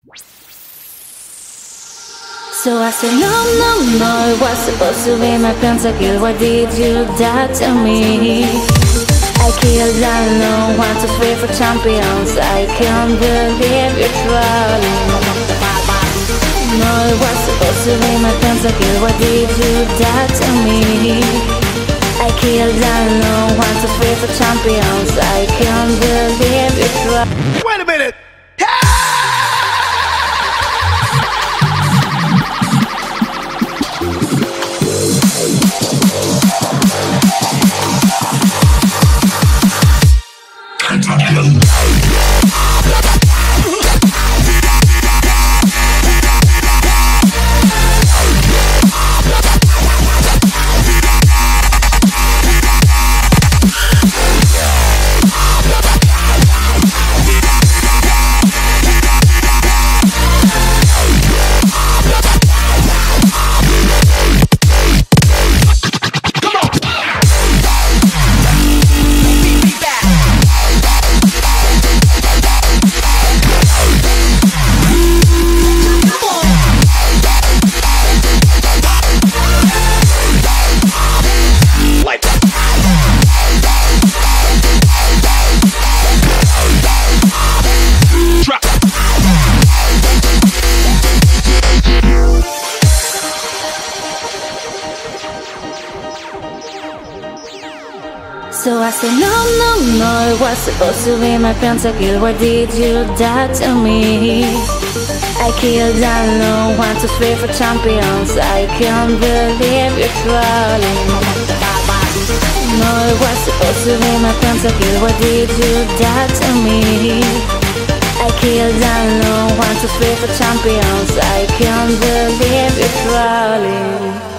So I said, no, no, no, it was supposed to be my pentakill. Why did you die to me? I killed alone, 1, 2, 3 for champions. I can't believe you're trolling. No, it was supposed to be my pentakill. Why did you die to me? I killed alone, 1, 2, 3 for champions. I can't believe you're trolling. Wait a minute! So I said, no, no, no, it was supposed to be my pentakill. Why did you die to me? I killed alone, 1, 2, 3 for champions. I can't believe you're trolling. No, it was supposed to be my pentakill. Why did you die to me? I killed alone, 1, 2, 3 for champions. I can't believe you're trolling.